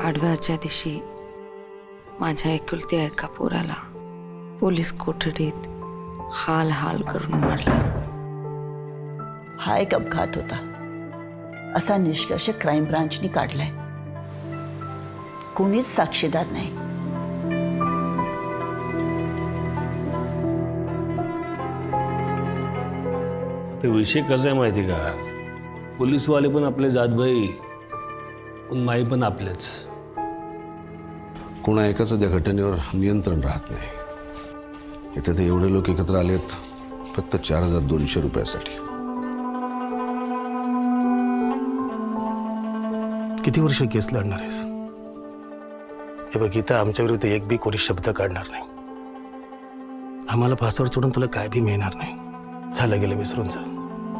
पाडव्याच्या दिवशी माझ्या एकुलत्या एका पोराला पोलीस कोठडीत हाल हाल करून मारला। हा एक अपघात होता असा निष्कर्ष क्राईम ब्रांचनी काढलाय। कोणीच साक्षीदार नाही। ते विषय कसा आहे माहिती का, पोलीसवाले पण आपले जातभाई, पण माई पण आपलेच। कोणा एकाचं त्या घटनेवर नियंत्रण राहत नाही। इथे ते एवढे लोक एकत्र आलेत फक्त 4200 रुपयासाठी। किती वर्ष केस लढणार आहेस? हे बघ, इथं आमच्या विरुद्ध एक बी कोणी शब्द काढणार नाही। आम्हाला फासावर सोडून तुला काय बी मिळणार नाही। झालं गेलं विसरून जा।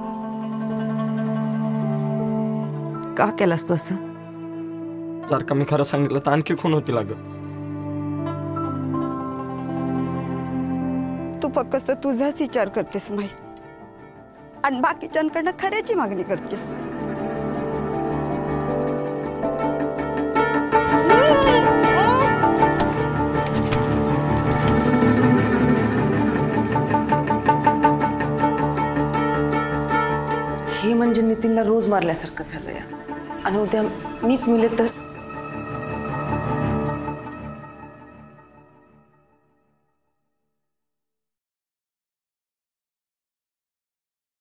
का केलास तू असं? जर का मी खरं सांगितलं तर आणखी खून होती लाग। तू फक्त तुझाच विचार करतेस माई, आणि बाकीच्यांकडनं खऱ्याची मागणी करतेस। हे म्हणजे नितीनला रोज मारल्यासारखं झालं या, आणि उद्या मीच मिले तर